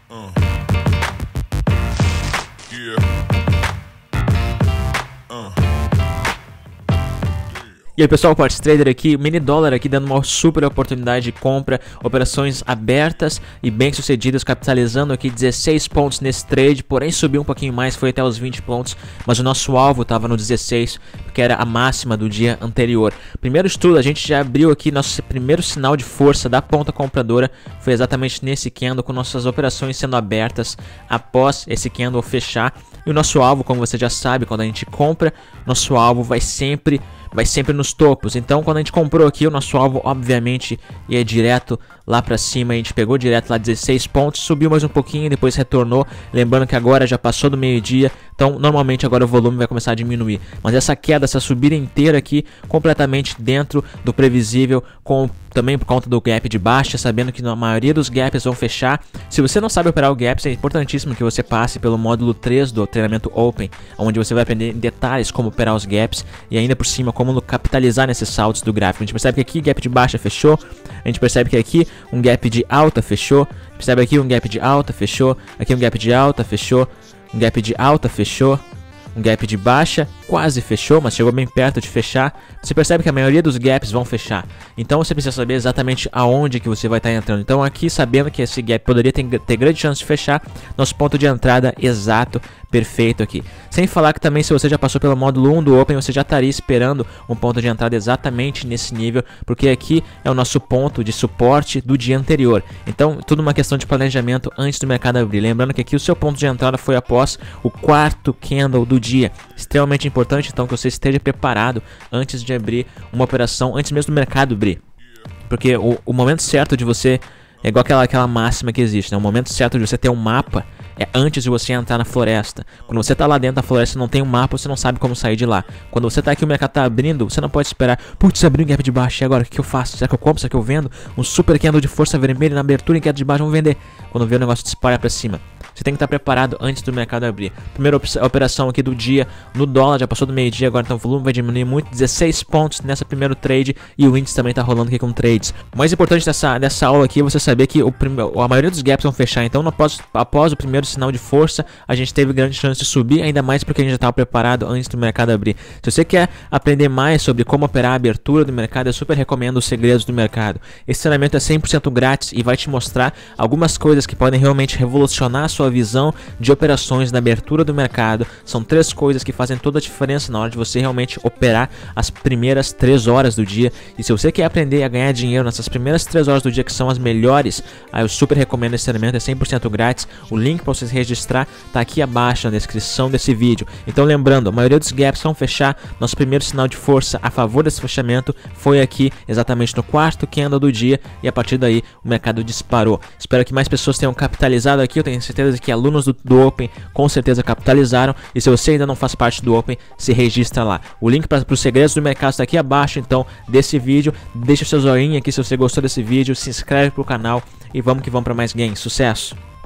Yeah. E aí pessoal, Quartz Trader aqui, mini dólar aqui dando uma super oportunidade de compra, operações abertas e bem sucedidas, capitalizando aqui 16 pontos nesse trade, porém subiu um pouquinho mais, foi até os 20 pontos, mas o nosso alvo estava no 16, que era a máxima do dia anterior. Primeiro estudo, a gente já abriu aqui nosso primeiro sinal de força da ponta compradora, foi exatamente nesse candle, com nossas operações sendo abertas após esse candle fechar. E o nosso alvo, como você já sabe, quando a gente compra, nosso alvo vai sempre nos topos. Então quando a gente comprou aqui, o nosso alvo obviamente ia direto lá pra cima. A gente pegou direto lá 16 pontos, subiu mais um pouquinho, depois retornou. Lembrando que agora já passou do meio-dia, então normalmente agora o volume vai começar a diminuir. Mas essa queda, essa subida inteira aqui, completamente dentro do previsível, também por conta do gap de baixa, sabendo que na maioria dos gaps vão fechar. Se você não sabe operar o gaps, é importantíssimo que você passe pelo módulo 3 do treinamento Open, onde você vai aprender em detalhes como operar os gaps e ainda por cima como capitalizar nesses saltos do gráfico. A gente percebe que aqui gap de baixa fechou, a gente percebe que aqui um gap de alta fechou, percebe aqui um gap de alta fechou, aqui um gap de alta fechou, um gap de alta fechou, um gap de baixa quase fechou, mas chegou bem perto de fechar. Você percebe que a maioria dos gaps vão fechar, então você precisa saber exatamente aonde que você vai estar entrando. Então aqui, sabendo que esse gap poderia ter grande chance de fechar, nosso ponto de entrada exato, perfeito aqui. Sem falar que também, se você já passou pelo módulo 1 do Open, você já estaria esperando um ponto de entrada exatamente nesse nível, porque aqui é o nosso ponto de suporte do dia anterior. Então tudo uma questão de planejamento antes do mercado abrir. Lembrando que aqui o seu ponto de entrada foi após o quarto candle do dia, extremamente importante então que você esteja preparado antes de abrir uma operação, antes mesmo do mercado abrir, porque o momento certo de você, é igual aquela máxima que existe, né? O momento certo de você ter um mapa é antes de você entrar na floresta. Quando você tá lá dentro da floresta e não tem um mapa, você não sabe como sair de lá. Quando você tá aqui, o mercado tá abrindo, você não pode esperar, putz, abriu um gap de baixo, e agora o que eu faço? Será que eu compro? Será que eu vendo? Um super candle de força vermelha na abertura em queda de baixo, vamos vender. Quando vê o negócio dispara pra cima, você tem que estar preparado antes do mercado abrir. Primeira operação aqui do dia no dólar, já passou do meio-dia, agora então o volume vai diminuir muito, 16 pontos nessa primeiro trade, e o índice também tá rolando aqui com trades. O mais importante dessa aula aqui é você saber que a maioria dos gaps vão fechar, então após o primeiro sinal de força, a gente teve grande chance de subir, ainda mais porque a gente já estava preparado antes do mercado abrir. Se você quer aprender mais sobre como operar a abertura do mercado, eu super recomendo os segredos do mercado. Esse treinamento é 100% grátis e vai te mostrar algumas coisas que podem realmente revolucionar a sua visão de operações na abertura do mercado. São 3 coisas que fazem toda a diferença na hora de você realmente operar as primeiras 3 horas do dia. E se você quer aprender a ganhar dinheiro nessas primeiras 3 horas do dia, que são as melhores, aí eu super recomendo esse treinamento, é 100% grátis. O link para você se registrar tá aqui abaixo na descrição desse vídeo. Então lembrando, a maioria dos gaps vão fechar. Nosso primeiro sinal de força a favor desse fechamento foi aqui, exatamente no quarto candle do dia, e a partir daí o mercado disparou. Espero que mais pessoas tenham capitalizado aqui. Eu tenho certeza que alunos do Open com certeza capitalizaram, e se você ainda não faz parte do Open, se registra lá. O link para os segredos do mercado está aqui abaixo então desse vídeo. Deixa o seu joinha aqui se você gostou desse vídeo, se inscreve pro canal e vamos que vamos para mais gains. Sucesso!